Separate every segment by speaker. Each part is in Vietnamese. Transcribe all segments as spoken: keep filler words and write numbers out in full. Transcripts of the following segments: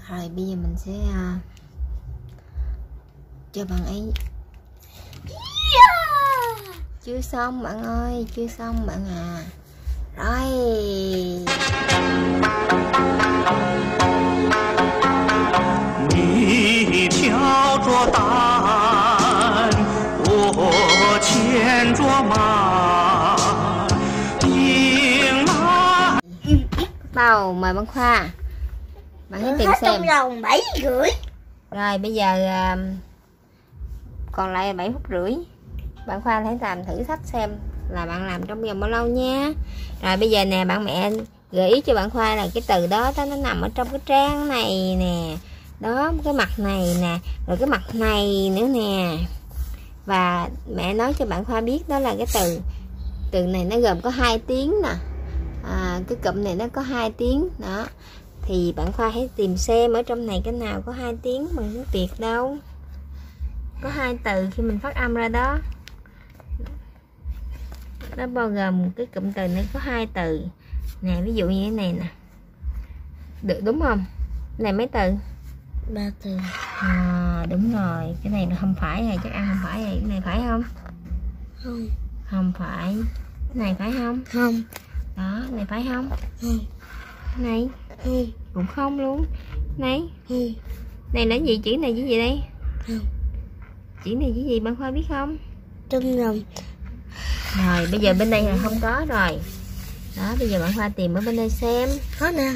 Speaker 1: Rồi bây giờ mình sẽ uh, cho bạn ấy. Yeah! Chưa xong bạn ơi, chưa xong bạn à. Rồi.
Speaker 2: Nì挑着担，我牵着马，迎来。
Speaker 1: Đầu mời bạn Khoa. Bạn hãy tìm
Speaker 3: hết
Speaker 1: xem.
Speaker 3: trong vòng bảy rưỡi.
Speaker 1: Rồi bây giờ uh, còn lại bảy phút rưỡi. Bạn Khoa hãy làm thử sách xem là bạn làm trong vòng bao lâu nha. Rồi bây giờ nè, bạn mẹ gợi ý cho bạn Khoa là cái từ đó, đó nó nằm ở trong cái trang này nè. Đó, cái mặt này nè, rồi cái mặt này nữa nè. Và mẹ nói cho bạn Khoa biết đó là cái từ từ này nó gồm có hai tiếng nè. À, cái cụm này nó có hai tiếng đó. Thì bạn Khoa hãy tìm xem ở trong này cái nào có hai tiếng bằng tiếng Việt đâu. Có hai từ khi mình phát âm ra đó. Nó bao gồm cái cụm từ này có hai từ. Nè, ví dụ như thế này nè. Được đúng không? Cái này mấy từ?
Speaker 3: Ba từ.
Speaker 1: À, đúng rồi. Cái này là không phải rồi, chắc ăn không phải rồi. Cái này phải không?
Speaker 3: Không.
Speaker 1: Không phải. Cái này phải không?
Speaker 3: Không.
Speaker 1: Đó, cái này phải không?
Speaker 3: Không.
Speaker 1: Cái này?
Speaker 3: Không.
Speaker 1: Cũng không luôn. Này?
Speaker 3: Không.
Speaker 1: Này là gì? Chữ này chữ gì đây?
Speaker 3: Không.
Speaker 1: Chữ này chữ gì bạn Khoa biết không?
Speaker 3: Trong vòng.
Speaker 1: Rồi bây giờ bên đây là không có rồi. Đó, bây giờ bạn Khoa tìm ở bên đây xem.
Speaker 3: Có nè.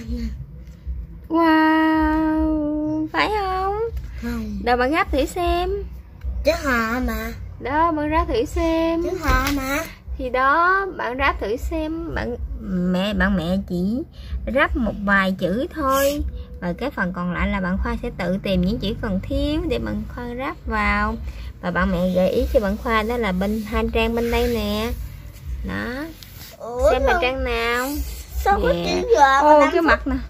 Speaker 1: Wow, phải không?
Speaker 3: Không.
Speaker 1: Đâu bạn gấp thử xem.
Speaker 3: Chữ họ mà.
Speaker 1: Đó, bạn ráp thử xem.
Speaker 3: Chữ họ mà.
Speaker 1: Thì đó, bạn ráp thử xem. Bạn mẹ bạn mẹ chỉ ráp một vài chữ thôi. Và cái phần còn lại là bạn Khoa sẽ tự tìm những chữ còn thiếu để bạn Khoa ráp vào. Và bạn mẹ gợi ý cho bạn Khoa đó là bên hai trang bên đây nè. Đó.
Speaker 3: Ủa
Speaker 1: Xem là
Speaker 3: không?
Speaker 1: trang nào.
Speaker 3: Sao có
Speaker 1: Nè.
Speaker 3: chữ gờ?
Speaker 1: Ô, cái mặt nè.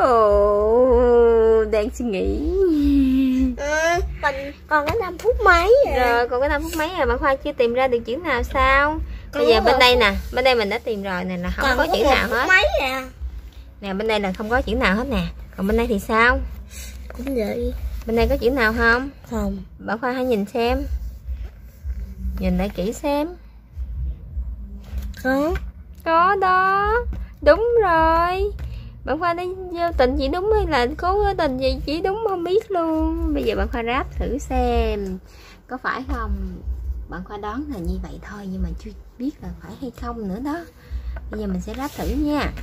Speaker 1: Ồ, đang suy nghĩ.
Speaker 3: Ừ, còn, còn cái năm phút mấy rồi.
Speaker 1: Rồi, còn cái năm phút mấy rồi bạn Khoa chưa tìm ra được chữ nào sao? Bây giờ bên đây nè, bên đây mình đã tìm rồi nè, là không
Speaker 3: còn
Speaker 1: có chữ nào hết.
Speaker 3: mấy à?
Speaker 1: Nè, bên đây là không có chữ nào hết nè. Còn bên đây thì sao?
Speaker 3: Cũng vậy.
Speaker 1: Bên đây có chữ nào không?
Speaker 3: Không.
Speaker 1: Bạn Khoa hãy nhìn xem. Nhìn lại kỹ xem.
Speaker 3: Có.
Speaker 1: Có đó. Đúng rồi. Bạn Khoa đã vô tình chỉ đúng hay là cố tình gì chỉ đúng không biết luôn. Bây giờ bạn Khoa ráp thử xem có phải không. Bạn Khoa đoán là như vậy thôi, nhưng mà chưa biết là phải hay không nữa đó. Bây giờ mình sẽ ráp thử nha.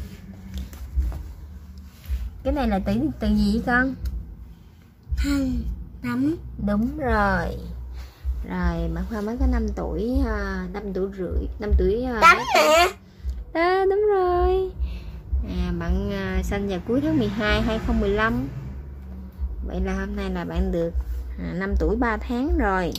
Speaker 1: Cái này là từ từ gì con?
Speaker 3: Thăng. Tắm.
Speaker 1: Đúng rồi. Rồi bạn Khoa mới có năm tuổi, năm tuổi rưỡi, năm tuổi.
Speaker 3: Tắm nè.
Speaker 1: À, đúng rồi. À, bạn à, sinh vào cuối tháng mười hai hai không một lăm. Vậy là hôm nay là bạn được à, năm tuổi ba tháng rồi.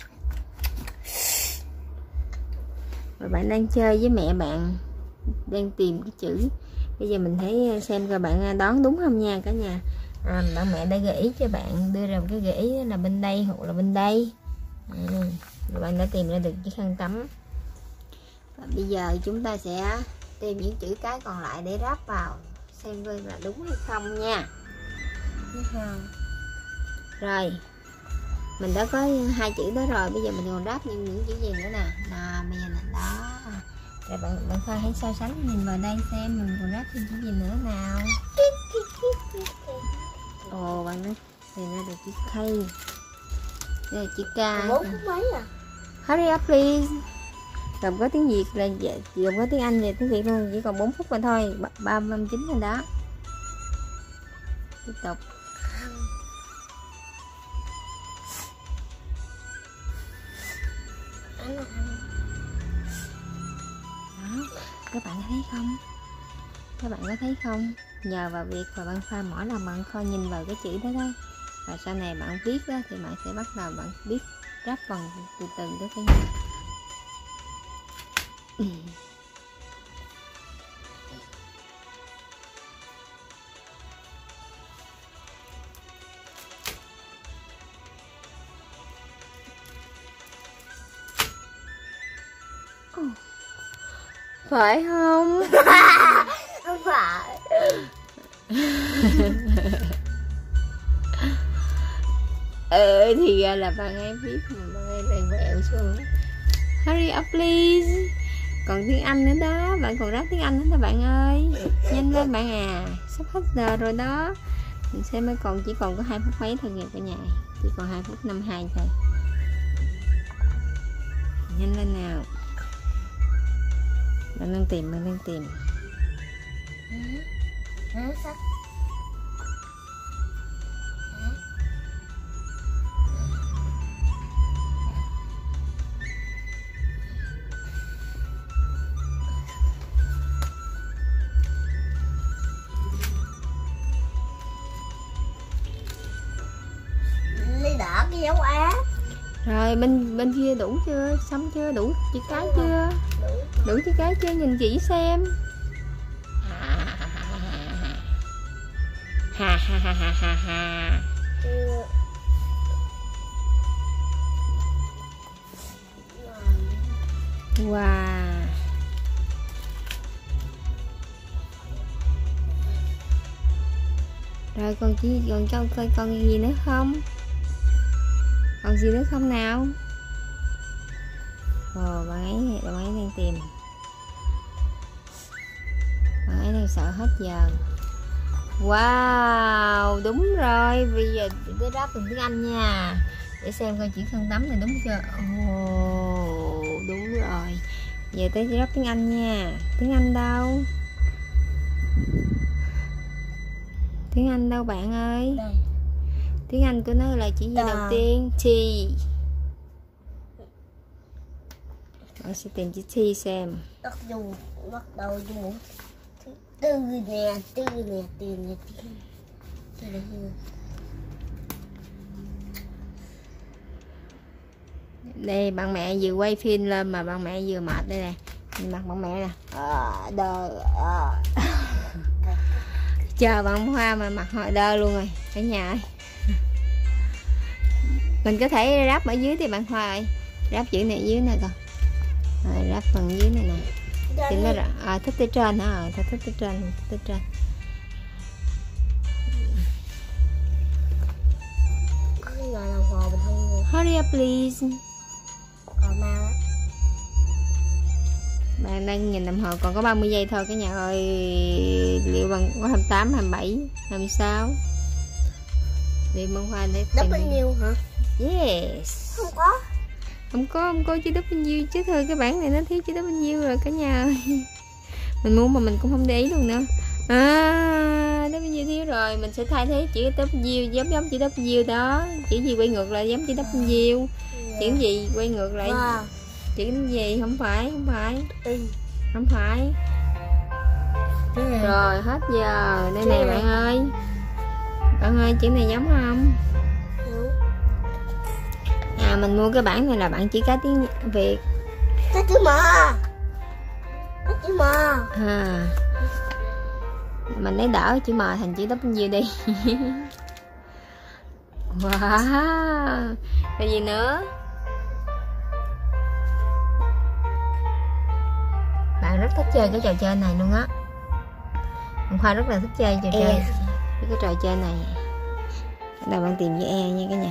Speaker 1: Và bạn đang chơi với mẹ bạn, đang tìm cái chữ. Bây giờ mình thấy xem coi bạn đoán đúng không nha cả nhà. À, bạn mẹ đã gợi ý cho bạn, đưa ra một cái gợi ý là bên đây hoặc là bên đây. À, rồi bạn đã tìm ra được cái khăn tắm. Và bây giờ chúng ta sẽ tìm những chữ cái còn lại để ráp vào, xem coi là đúng hay không nha. Rồi mình đã có hai chữ đó rồi, bây giờ mình còn ráp những những chữ gì nữa nè. Nào bây giờ là đó. Rồi bạn bạn Khoa hãy so sánh nhìn vào đây xem mình còn ráp thêm chữ gì nữa nào. Ồ, bạn nói tìm ra được chữ K. Đây là chữ K.
Speaker 3: Bốn phút mấy à?
Speaker 1: Hurry up please. Gồm có tiếng Việt là gồm có tiếng Anh và tiếng Việt luôn, chỉ còn bốn phút mà thôi. Ba mươi chín rồi đó. Tiếp tục. Đó, các bạn có thấy không? Các bạn có thấy không? Nhờ vào việc và bạn Khoa mỗi lần bạn Khoa nhìn vào cái chữ đó đó, và sau này bạn viết đó thì bạn sẽ bắt đầu bạn biết ráp vần từ từ đó cái gì. Phải không?
Speaker 3: Không phải.
Speaker 1: ơi, thì ra là bạn ấy biết mà bạn ấy lại quẹo xuống. Hurry up please. Còn tiếng Anh nữa đó, bạn còn ráp tiếng Anh nữa đó bạn ơi. Nhanh lên bạn à, sắp hết giờ rồi đó. Mình xem mới còn chỉ còn có hai phút mấy thôi kìa cả nhà. Chỉ còn hai phút năm mươi hai thôi. Nhanh lên nào. Bạn đang tìm, bạn đang tìm.
Speaker 3: Hả? Sao? Ly đỏ cái dấu á.
Speaker 1: Rồi bên bên kia đủ chưa? Xong chưa? Đủ chữ cái chưa? Đủ chữ cái chưa? Nhìn kỹ xem. Ha ha ha ha ha ha. Wow. Rồi con chỉ còn cho coi con gì nữa không? Còn gì nữa không nào? Ồ, bạn ấy bạn ấy đang tìm. Bạn ấy đang sợ hết giờ. Wow, đúng rồi. Bây giờ tới đáp bằng tiếng Anh nha. Để xem coi chữ khăn tắm này đúng chưa. Ồ, đúng rồi. Giờ tới đáp tiếng Anh nha. Tiếng Anh đâu? Tiếng Anh đâu bạn ơi?
Speaker 3: Đây.
Speaker 1: Tiếng Anh của nó là chữ gì đầu tiên? T. Bạn sẽ tìm chữ T xem.
Speaker 3: Bắt đầu bắt đầu dùng từ nè, từ nè, từ nè, từ nè.
Speaker 1: Đây bạn mẹ vừa quay phim lên mà bạn mẹ vừa mệt đây nè. Nhìn mặt bạn mẹ nè. À, đờ. À. Chờ bạn Hoa mà mặt họ đơ luôn rồi cả nhà ơi. Mình có thể ráp ở dưới thì bạn Hoa ơi. Ráp chữ này dưới này coi. Rồi ráp phần dưới này nè. Thì nó à, thích tới trên hả? À, thích tới trên, thích tới trên.
Speaker 3: Có cái giờ đồng hồ mình không.
Speaker 1: Hurry up please.
Speaker 3: Còn mau á.
Speaker 1: Bạn đang nhìn đồng hồ còn có ba mươi giây thôi cả nhà ơi. Liệu bằng có hai mươi tám, hai mươi bảy, hai mươi sáu. Liệu bằng Hoa để
Speaker 3: Đắp bao nhiêu hả?
Speaker 1: Yes.
Speaker 3: Không có.
Speaker 1: Không có, không có chữ W chứ thôi, cái bảng này nó thiếu chữ W rồi cả nhà ơi. Mình muốn mà mình cũng không để ý luôn nữa. À, W thiếu rồi, mình sẽ thay thế chữ W giống giống chữ W đó. Chữ gì quay ngược lại giống chữ W. Chữ gì quay ngược lại?
Speaker 3: Wow.
Speaker 1: Chữ gì? Không phải, không phải.
Speaker 3: Ừ.
Speaker 1: Không phải. Rồi hết giờ. Đây này bạn ơi. Bạn ơi, chữ này giống không? À, mình mua cái bản này là bản chỉ cái tiếng Việt.
Speaker 3: Cái chữ M. Cái chữ M.
Speaker 1: À, mình lấy đỡ chữ M thành chữ W đi. Wow. Rồi gì nữa? Bạn rất thích chơi cái trò chơi này luôn á. Bạn Khoa rất là thích chơi trò chơi cái trò chơi này. Đầu bạn tìm chữ E nha cả nhà.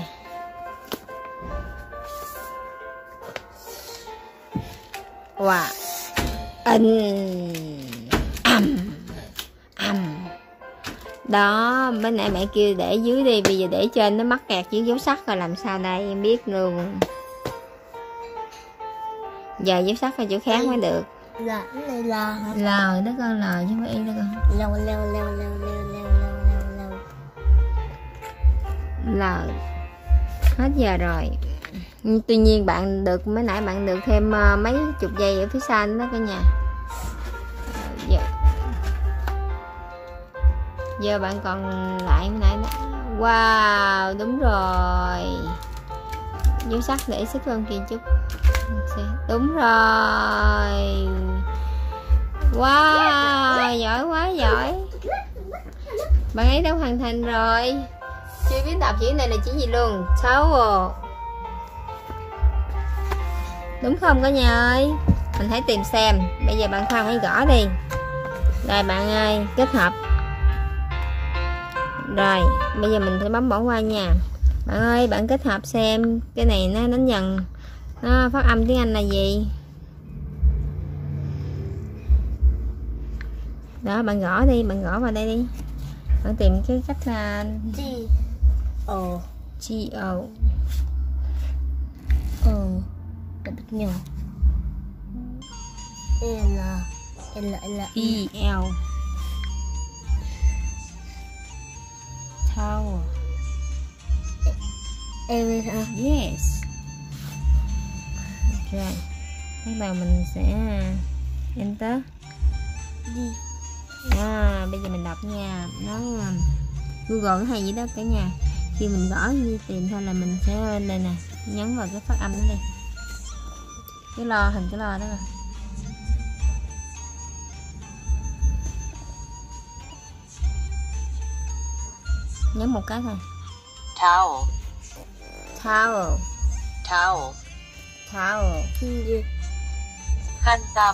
Speaker 1: Wow. In. Âm. Âm. Đó, bên nãy mẹ kêu để dưới đi, bây giờ để trên nó mắc kẹt dưới dấu sắc rồi làm sao đây, em biết luôn. Giờ dấu sắc ở chỗ khác mới được.
Speaker 3: Là cái này là hả?
Speaker 1: L đó con, L chứ không phải Y đó con.
Speaker 3: Leo leo leo leo leo leo leo leo leo.
Speaker 1: L. Hết giờ rồi. Tuy nhiên bạn được mới nãy bạn được thêm uh, mấy chục giây ở phía sau nữa đó cả nhà. Giờ, giờ bạn còn lại mới nãy đó. Wow, đúng rồi. Dấu sắc để sức lên kia chút. Đúng rồi. Wow, giỏi quá giỏi. Bạn ấy đã hoàn thành rồi. Chưa biết đọc chữ này là chữ gì luôn. Towel. Đúng không cả nhà ơi? Mình hãy tìm xem. Bây giờ bạn Khoa hãy gõ đi. Rồi bạn ơi, kết hợp. Rồi, bây giờ mình sẽ bấm bỏ qua nha. Bạn ơi, bạn kết hợp xem cái này nó đánh dần, nó phát âm tiếng Anh là gì. Đó, bạn gõ đi, bạn gõ vào đây đi. Bạn tìm cái cách là
Speaker 3: G O
Speaker 1: G O
Speaker 3: O W L L L
Speaker 1: E L Tower.
Speaker 3: L
Speaker 1: Yes. Rồi, bắt đầu mình sẽ enter.
Speaker 3: D.
Speaker 1: À, bây giờ mình đọc nha. Nó Google hay gì đó cả nhà. Khi mình gõ như tìm thôi là mình sẽ lên đây nè, nhấn vào cái phát âm đó đi. Cái lo, hình cái lo đó nè. Nhấn một cái thôi.
Speaker 4: towel,
Speaker 1: Towel,
Speaker 4: towel,
Speaker 1: towel.
Speaker 3: G.
Speaker 4: khăn tắm,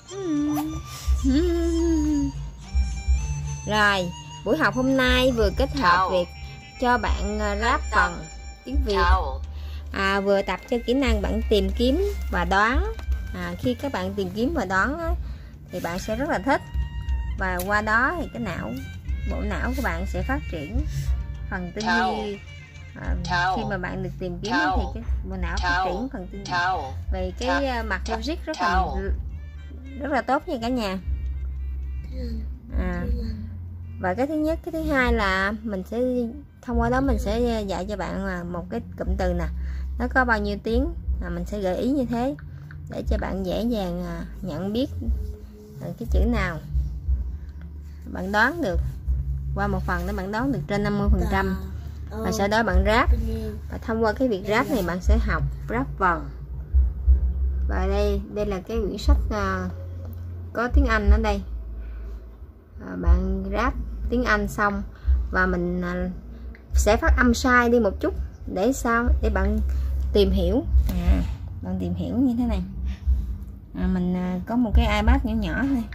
Speaker 1: Rồi, buổi học hôm nay vừa kết hợp
Speaker 4: Towel.
Speaker 1: việc cho bạn à, ráp phần tiếng Việt,
Speaker 4: towel,
Speaker 1: à, vừa tập cho kỹ năng bạn tìm kiếm và đoán. À, khi các bạn tìm kiếm và đoán á, thì bạn sẽ rất là thích, và qua đó thì cái não, bộ não của bạn sẽ phát triển phần tư
Speaker 4: Towel.
Speaker 1: duy. À,
Speaker 4: Towel.
Speaker 1: khi mà bạn được tìm kiếm á,
Speaker 4: Towel.
Speaker 1: thì cái bộ não phát
Speaker 4: Towel.
Speaker 1: triển phần tư duy
Speaker 4: towel,
Speaker 1: về cái
Speaker 4: Ta-
Speaker 1: à, mặt
Speaker 4: ta-
Speaker 1: logic rất là
Speaker 4: Towel.
Speaker 1: rất là tốt nha cả nhà. À, và cái thứ nhất, cái thứ hai là mình sẽ thông qua đó mình sẽ dạy cho bạn là một cái cụm từ nè, nó có bao nhiêu tiếng, à, mình sẽ gợi ý như thế để cho bạn dễ dàng à, nhận biết à, cái chữ nào bạn đoán được. Qua một phần để bạn đoán được trên năm mươi phần trăm, và sau đó bạn ráp, và thông qua cái việc ráp này bạn sẽ học ráp vần. Và đây đây là cái quyển sách à, có tiếng Anh ở đây. À, bạn ráp tiếng Anh xong và mình à, sẽ phát âm sai đi một chút để sao để bạn tìm hiểu. À, bạn tìm hiểu như thế này. À, mình à, có một cái iPad nhỏ nhỏ thôi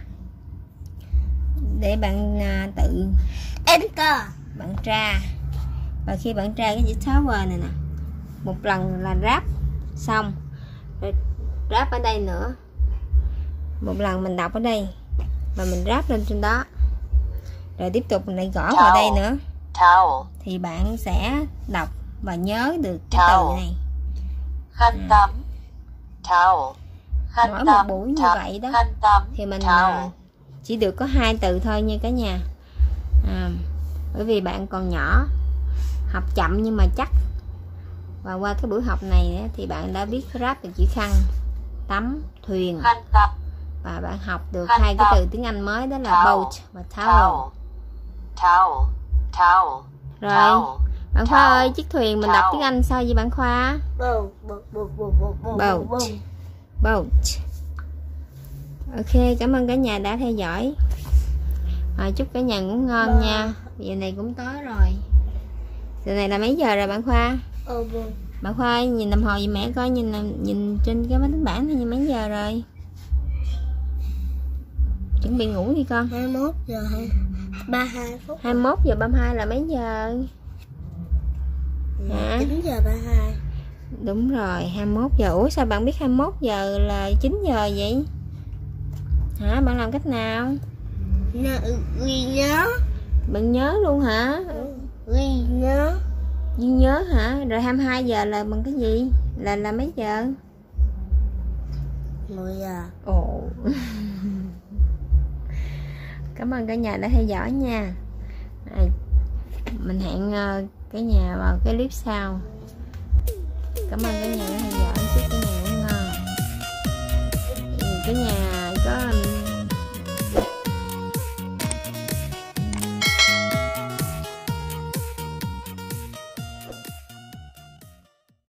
Speaker 1: để bạn à, tự
Speaker 3: Enter.
Speaker 1: bạn tra, và khi bạn tra cái chữ tower này nè, một lần là ráp xong rồi ráp ở đây nữa, một lần mình đọc ở đây và mình ráp lên trên đó, rồi tiếp tục mình lại gõ vào đây nữa,
Speaker 4: towel,
Speaker 1: thì bạn sẽ đọc và nhớ được cái từ
Speaker 4: Towel.
Speaker 1: này.
Speaker 4: khăn tắm, towel, khăn
Speaker 1: Mỗi một
Speaker 4: tắm,
Speaker 1: buổi như
Speaker 4: ta-
Speaker 1: vậy đó
Speaker 4: khăn tắm,
Speaker 1: thì mình
Speaker 4: towel,
Speaker 1: à, chỉ được có hai từ thôi nha cả nhà. À, bởi vì bạn còn nhỏ, học chậm nhưng mà chắc. Và qua cái buổi học này á, thì bạn đã biết ráp được chữ khăn, tắm, thuyền,
Speaker 4: khăn tắm,
Speaker 1: và bạn học được
Speaker 4: Khăn
Speaker 1: hai cái
Speaker 4: tắm.
Speaker 1: từ tiếng Anh mới, đó là
Speaker 4: Towel.
Speaker 1: boat và towel.
Speaker 4: towel, towel, towel,
Speaker 1: Rồi,
Speaker 4: towel,
Speaker 1: bạn Khoa
Speaker 4: Towel.
Speaker 1: ơi, chiếc thuyền mình đọc
Speaker 4: Towel.
Speaker 1: tiếng Anh sao vậy bạn Khoa?
Speaker 3: Boat. Boat. Boat. Boat. Boat.
Speaker 1: Boat.
Speaker 3: Boat.
Speaker 1: Boat. Ok, cảm ơn cả nhà đã theo dõi. À, chúc cả nhà ngủ ngon
Speaker 3: Bye.
Speaker 1: nha. Giờ này cũng tối rồi. Giờ này là mấy giờ rồi bạn Khoa?
Speaker 3: Oh, boat.
Speaker 1: Bạn Khoa ơi, nhìn đồng hồ giùm mẹ coi, nhìn nhìn trên cái máy tính bảng thì mấy giờ rồi? Chuẩn bị ngủ đi con.
Speaker 3: hai mươi mốt giờ hai ba mươi hai phút.
Speaker 1: hai mươi mốt giờ ba mươi hai là mấy giờ? Hả?
Speaker 3: chín giờ ba mươi hai.
Speaker 1: Đúng rồi, hai mươi mốt giờ. Ủa sao bạn biết hai mươi mốt giờ là chín giờ vậy? Hả? Bạn làm cách nào?
Speaker 3: Ghi nhớ.
Speaker 1: Bạn nhớ luôn hả?
Speaker 3: Ghi nhớ.
Speaker 1: Duy nhớ hả? Rồi hai mươi hai giờ là bằng cái gì? Là là mấy giờ?
Speaker 3: mười giờ.
Speaker 1: Ồ. Cảm ơn cả nhà đã theo dõi nha. À, mình hẹn uh, cả nhà vào cái clip sau. Cảm ơn cả nhà đã theo dõi. Chúc cả nhà ngủ ngon. Cả nhà